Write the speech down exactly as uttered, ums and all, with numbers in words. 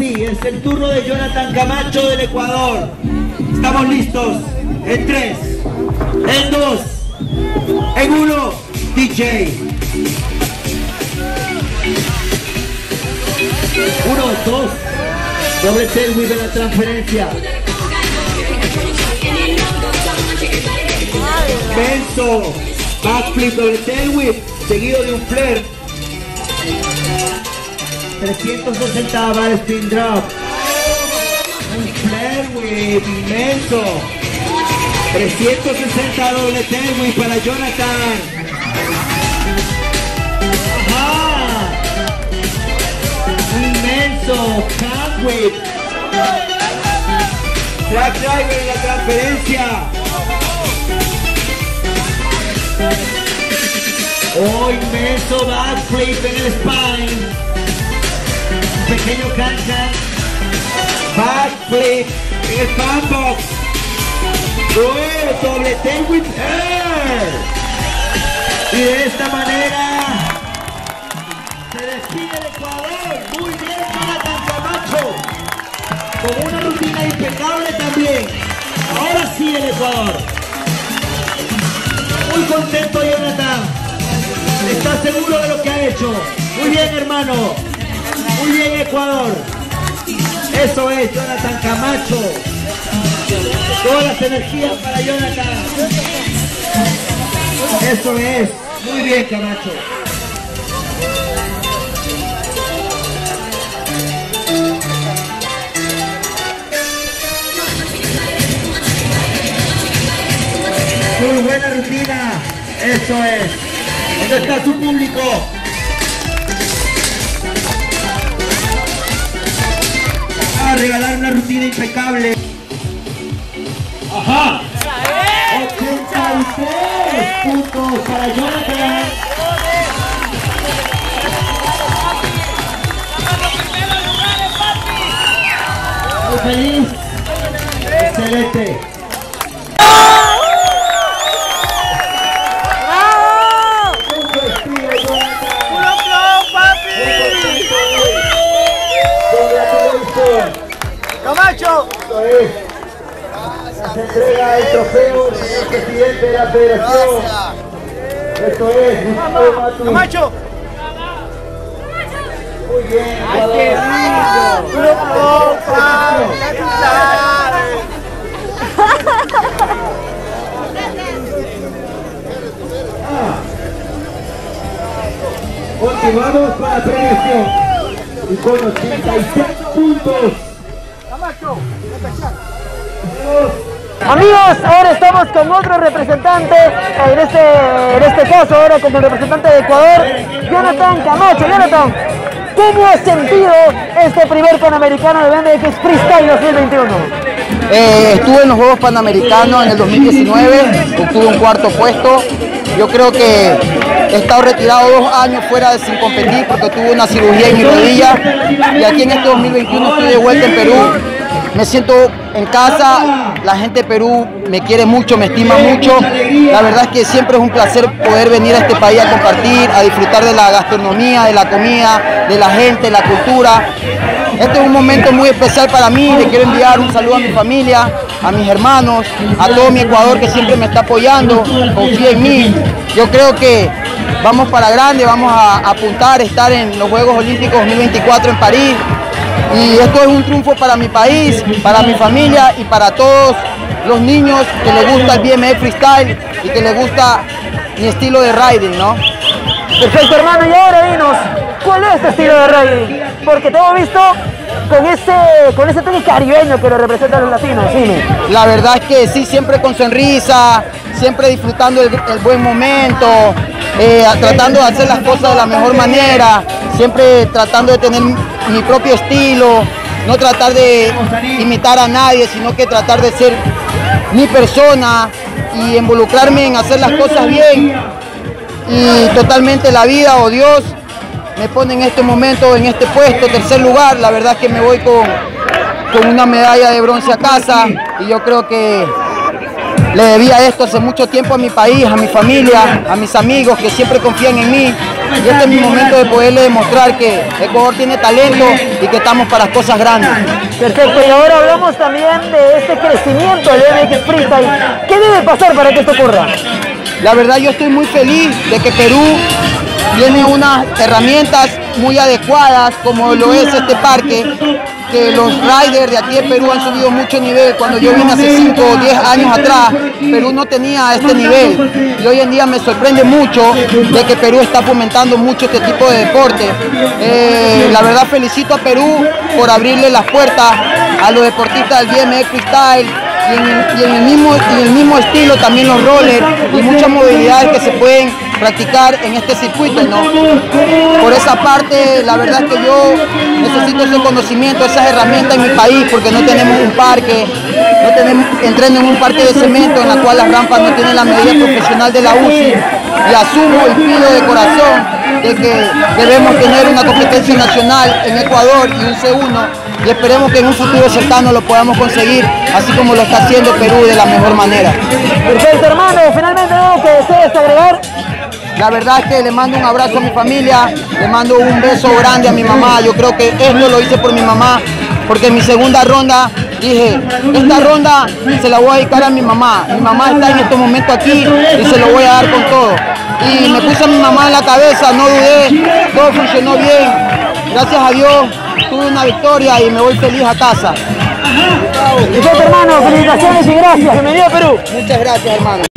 sí, es el turno de Jonathan Camacho del Ecuador. Estamos listos. En tres, en dos, en uno, D J. Uno, dos, doble tailwhip en la transferencia. Benzo, backflip, doble tailwhip, seguido de un flare. trescientos sesenta bar spin drop. Un flare whip inmenso. trescientos sesenta doble tailwhip para Jonathan. Ajá. Un inmenso hand whip. Track driver en la transferencia. Oh, inmenso backflip en el spine. Pequeño cancha, backflip en el fan box, oh, doble tailwhip air, y de esta manera se despide el Ecuador. Muy bien, Jonathan Camacho, con una rutina impecable también. Ahora sí el Ecuador, muy contento Jonathan, está seguro de lo que ha hecho. Muy bien, hermano. Muy bien, Ecuador. Eso es, Jonathan Camacho. Todas las energías para Jonathan. Eso es. Muy bien, Camacho. Muy buena rutina. Eso es. ¿Dónde está su público? A regalar una rutina impecable. Ajá. ochenta y tres puntos para Jonathan. Muy feliz. Excelente. ¡Camacho! Esto es. Se entrega el trofeo del presidente de la federación. Esto es. Gustavo ¡Camacho! Muy bien. ¡Ay, qué lindo! ¡Grupo, Pablo! ¡Ya tú sabes! Continuamos con la premiación. Y con ochenta y seis puntos. Amigos, ahora estamos con otro representante, en este, en este caso ahora con el representante de Ecuador, Jonathan Camacho. Jonathan, ¿cómo has sentido este primer Panamericano de B M X Freestyle dos mil veintiuno? Eh, estuve en los Juegos Panamericanos en el dos mil diecinueve, obtuve un cuarto puesto. Yo creo que he estado retirado dos años fuera de sin competir porque tuve una cirugía en mi rodilla y aquí en este dos mil veintiuno estoy de vuelta en Perú. Me siento en casa, la gente de Perú me quiere mucho, me estima mucho. La verdad es que siempre es un placer poder venir a este país a compartir, a disfrutar de la gastronomía, de la comida, de la gente, de la cultura. Este es un momento muy especial para mí. Le quiero enviar un saludo a mi familia, a mis hermanos, a todo mi Ecuador que siempre me está apoyando, confía en mí. Yo creo que vamos para grande, vamos a apuntar a estar en los Juegos Olímpicos dos mil veinticuatro en París. Y esto es un triunfo para mi país, para mi familia y para todos los niños que les gusta el B M X Freestyle y que les gusta mi estilo de riding, ¿no? Perfecto, hermano, y ahora dinos, ¿cuál es tu estilo de riding? Porque te hemos visto con ese, con ese toque caribeño que lo representan los latinos, dime. La verdad es que sí, siempre con sonrisa, siempre disfrutando el, el buen momento, eh, tratando de hacer las cosas de la mejor manera, siempre tratando de tener mi propio estilo, no tratar de imitar a nadie, sino que tratar de ser mi persona y involucrarme en hacer las cosas bien. Y totalmente la vida o Dios me pone en este momento, en este puesto, tercer lugar. La verdad es que me voy con, con una medalla de bronce a casa y yo creo que le debía esto hace mucho tiempo a mi país, a mi familia, a mis amigos que siempre confían en mí y este es mi momento de poderle demostrar que Ecuador tiene talento y que estamos para cosas grandes. Perfecto, y ahora hablamos también de este crecimiento del B M X Freestyle. ¿Qué debe pasar para que esto ocurra? La verdad yo estoy muy feliz de que Perú tiene unas herramientas muy adecuadas, como lo es este parque, que los riders de aquí de Perú han subido mucho nivel. Cuando yo vine hace cinco o diez años atrás, Perú no tenía este nivel, y hoy en día me sorprende mucho de que Perú está fomentando mucho este tipo de deporte. Eh, la verdad felicito a Perú por abrirle las puertas a los deportistas del B M X Freestyle, y en, y en el mismo, y en el mismo estilo también los rollers y muchas movilidades que se pueden practicar en este circuito, ¿no? Por esa parte, la verdad es que yo necesito ese conocimiento, esas herramientas en mi país, porque no tenemos un parque, no tenemos entreno en un parque de cemento en la cual las rampas no tienen la medida profesional de la U C I, y asumo y pido de corazón de que debemos tener una competencia nacional en Ecuador y un C uno, y esperemos que en un futuro cercano lo podamos conseguir, así como lo está haciendo Perú de la mejor manera. Perfecto, hermano, finalmente algo que desees agregar. La verdad es que le mando un abrazo a mi familia, le mando un beso grande a mi mamá. Yo creo que esto lo hice por mi mamá, porque en mi segunda ronda dije, esta ronda se la voy a dedicar a mi mamá. Mi mamá está en estos momentos aquí y se lo voy a dar con todo. Y me puse a mi mamá en la cabeza, no dudé, todo funcionó bien. Gracias a Dios tuve una victoria y me voy feliz a casa. Perfecto, hermano, felicitaciones y gracias. Bienvenido a Perú. Muchas gracias, hermano.